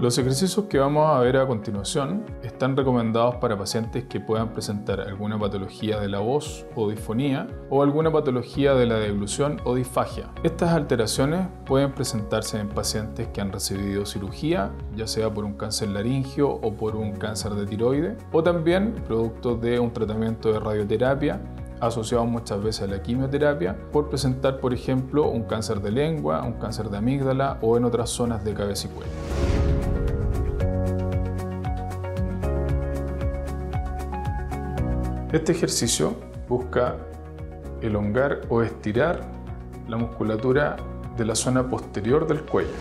Los ejercicios que vamos a ver a continuación están recomendados para pacientes que puedan presentar alguna patología de la voz o disfonía o alguna patología de la deglución o disfagia. Estas alteraciones pueden presentarse en pacientes que han recibido cirugía, ya sea por un cáncer laríngeo o por un cáncer de tiroides, o también producto de un tratamiento de radioterapia asociado muchas veces a la quimioterapia, por presentar, por ejemplo, un cáncer de lengua, un cáncer de amígdala o en otras zonas de cabeza y cuello. Este ejercicio busca elongar o estirar la musculatura de la zona posterior del cuello.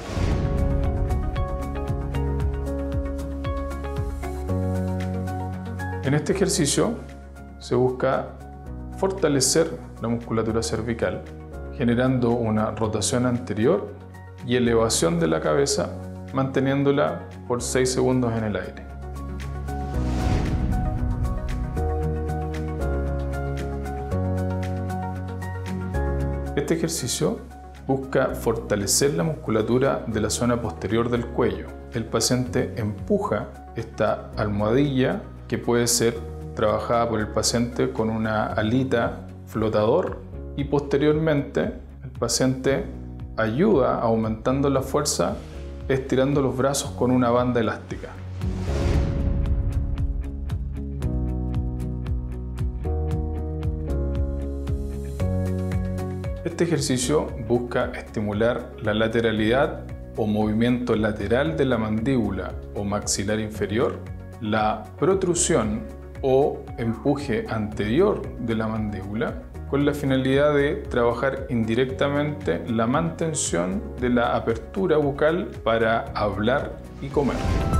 En este ejercicio se busca fortalecer la musculatura cervical, generando una rotación anterior y elevación de la cabeza, manteniéndola por 6 segundos en el aire. Este ejercicio busca fortalecer la musculatura de la zona posterior del cuello. El paciente empuja esta almohadilla que puede ser trabajada por el paciente con una alita flotador y posteriormente el paciente ayuda aumentando la fuerza estirando los brazos con una banda elástica. Este ejercicio busca estimular la lateralidad o movimiento lateral de la mandíbula o maxilar inferior, la protrusión o empuje anterior de la mandíbula, con la finalidad de trabajar indirectamente la mantención de la apertura bucal para hablar y comer.